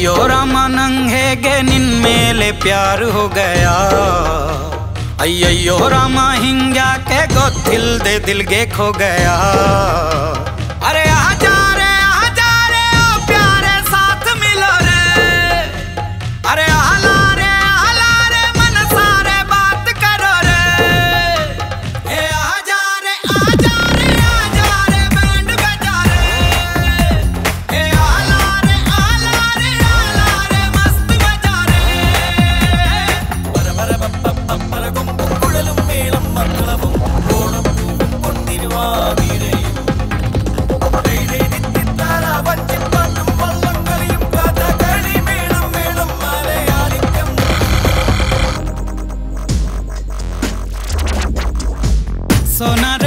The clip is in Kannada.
ಅಯ್ಯಯ್ಯೋ ರಾಮ ನಂಗೆ ಹೇಗೆ ನಿನ್ ಮೇಲೆ ಪ್ಯಾರು ಹೋ ಗಯಾ ಅಯ್ಯಯ್ಯೋ ರಾಮ ಹಿಂಗ್ಯಾಕೆ ಗೊತ್ತಿಲ್ದೆ ದಿಲ್ಗೆ ಖೋ ಗಯಾ ಅರೆ ಆಜಾ ರೆ ಓ ಪ್ಯಾರೆ ಸಾಥ್ ಮಿಲೋ ರೆ ಅರೆ ಆಲಾ ರೆ ಮನ ಸಾರೆ ಬಾತ್ ಕರೋ ರೆ ಏ ಆಜಾ ರೆ बैंड बजा रे ए आला रे मस्त बजा रे बर बर बप्पर गुंपु कुडलum मेलम मंगलवum ओणम कोंडिरुवागिरेयum रेले नित्तित्तारा वंचि पाट्टum वल्लंगलियum काथकळि मेलम मलयालिक्कम सोना